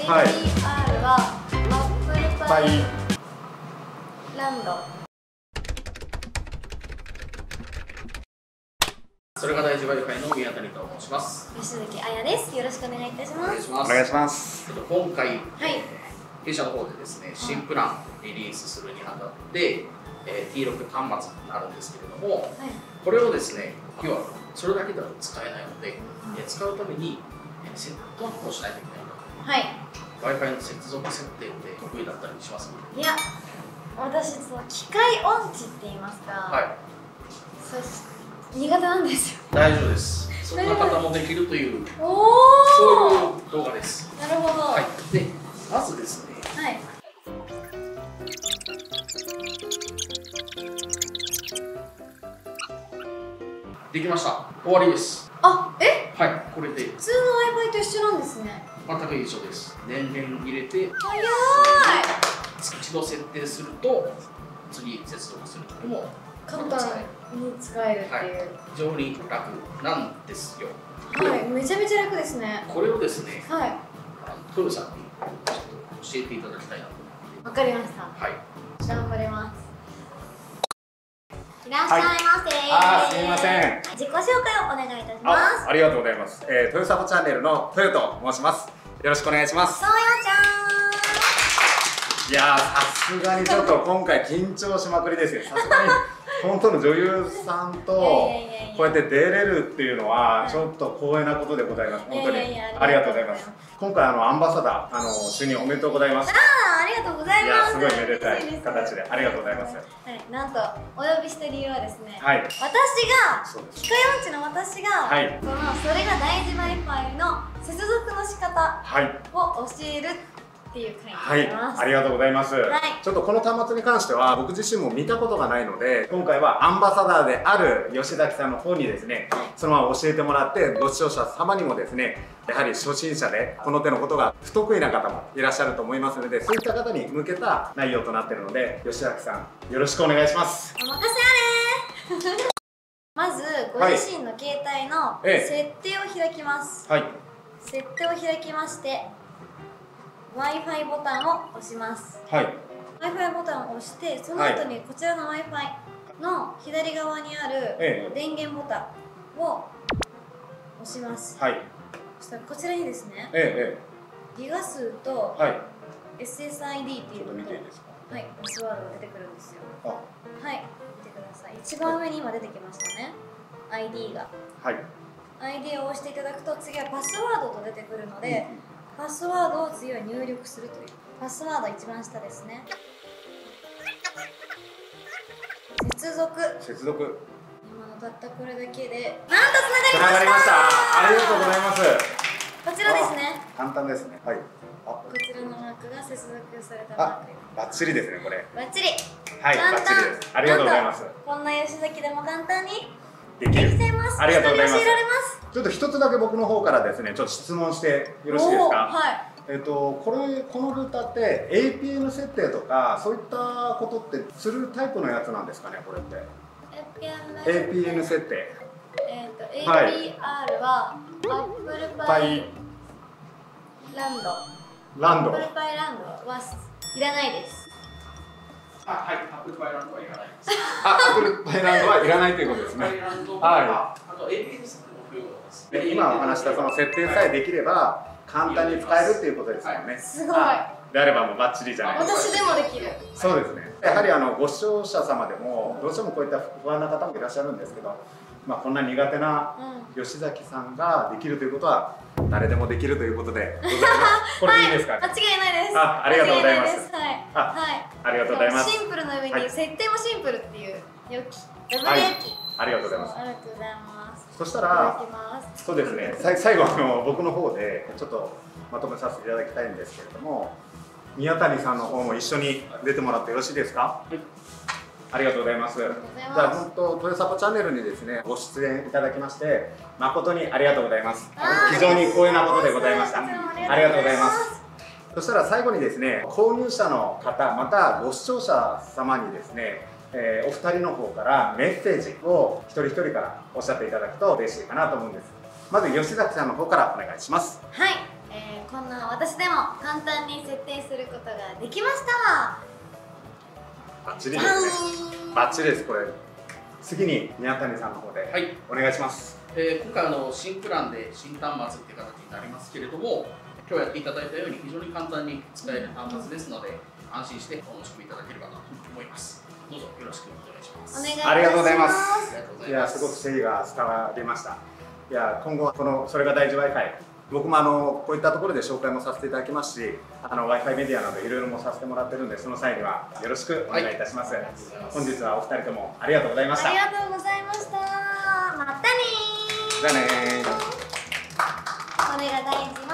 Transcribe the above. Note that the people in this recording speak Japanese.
はい、APR はアップルパイランド。 それが大事 Wi-Fi の宮谷と申します。 吉崎彩です。よろしくお願いいたします。 お願いします。今回、弊社の方でですね、新プランリリースするにあたって、T6 端末になるんですけれども、これをですね、今日はそれだけでは使えないので、使うためにセットアップをしないといけないと。Wi-Fi の接続設定って得意だったりしますか？ いや、私機械音痴って言いますか、苦手なんですよ。 大丈夫です。そんな方もできるという、そういう動画です。 なるほど。 で、まずですね、できました。終わりです。 あ、 はい、これで普通の Wi-Fi と一緒なんですね。 全く一緒です。電源入れて、 早い。 一度設定すると、次接続するときも簡単に使えるっていう、 非常に楽なんですよ。 めちゃめちゃ楽ですね。 これをですね、豊さんにちょっと教えていただきたいなと。 わかりました。頑張ります。いらっしゃいませ。 すみません。 自己紹介をお願いいたします。 ありがとうございます。豊サポチャンネルの豊と申します。よろしくお願いします。 そうよちゃん。いやー、さすがにちょっと今回緊張しまくりですよ。さすがに本当の女優さんとこうやって出れるっていうのはちょっと光栄なことでございます。本当にありがとうございます。今回アンバサダー就任おめでとうございます。 ありがとうございます。 いや、すごいめでたい形でありがとうございます。 なんとお呼びした理由はですね、私が機械音痴の私がこのそれが大事 Wi-Fi の接続の仕方を教えるっていう回になります。 ありがとうございます。ちょっとこの端末に関しては僕自身も見たことがないので、今回はアンバサダーである吉崎さんの方にですね、そのまま教えてもらって、ご視聴者様にもですね、やはり初心者でこの手のことが不得意な方もいらっしゃると思いますので、そういった方に向けた内容となっているので、吉崎さんよろしくお願いします。 お任せあれまずご自身の携帯の設定を開きます。設定を開きまして、Wi-Fi ボタンを押します。Wi-Fi ボタンを押して、その後にこちらの Wi-Fi の左側にある電源ボタンを押します。そしたらこちらにですね、ギガ数と SSID っていうのとパスワードが出てくるんですよ。見てください。一番上に今出てきましたね、ID が。ID を押していただくと、次はパスワードと出てくるので、パスワードを次は入力するという。パスワード一番下ですね。接続。今のたったこれだけでなんとつながりました。 ありがとうございます。 こちらですね。 簡単ですね。 こちらのマークが接続されたマーク。 バッチリですね、これ。 バッチリ。 バッチリです。ありがとうございます。 こんな吉崎でも簡単にできちゃいます。 ありがとうございます。 教えられます。 ちょっと一つだけ僕の方からですね、ちょっと質問してよろしいですか？このルーターって APN 設定とかそういったことってするタイプのやつなんですかね、これって。APN 設定。 APR はアップルパイランド。アップルパイランドはいらないです。 アップルパイランドはいらないです。 アップルパイランドはいらないということですね。 あと APN 設定も不要です。 今お話したその設定さえできれば簡単に使えるっていうことですよね。 すごい。 であればもうバッチリじゃないですか。 私でもできる。 そうですね。やはりご視聴者様でもどうしてもこういった不安な方もいらっしゃるんですけど、こんな苦手な吉崎さんができるということは誰でもできるということでございます。これでいいですか？ 間違いないです。 ありがとうございます。ありがとうございます。 シンプルな上に設定もシンプルっていう良きダブル焼き。 ありがとうございます。 ありがとうございます。 そしたらそうですね。最後僕の方でちょっとまとめさせていただきたいんですけれども、宮谷さんの方も一緒に出てもらってよろしいですか？ありがとうございます。じゃあ本当豊サポチャンネルにですねご出演いただきまして誠にありがとうございます。非常に光栄なことでございました。ありがとうございます。そしたら最後にですね購入者の方またご視聴者様にですね、お二人の方からメッセージを一人一人からおっしゃっていただくと嬉しいかなと思うんです。まず吉崎さんの方からお願いします。 はい、 こんな私でも簡単に設定することができました。 バッチリですね。バッチリです。これ次に宮谷さんの方でお願いします。 今回新プランで新端末っていう形になりますけれども、今日やっていただいたように非常に簡単に使える端末ですので、安心してお申し込みいただければなと思います。どうぞよろしくお願いします。 ありがとうございます。いや、すごく誠意が伝わりました。いや、今後はそれが大事 Wi-Fi、僕もこういったところで紹介もさせていただきますし、Wi-Fi メディアなどいろいろもさせてもらってるんで、その際にはよろしくお願いいたします。本日はお二人ともありがとうございました。 ありがとうございました。またねー。 じゃあねー。 これが大事。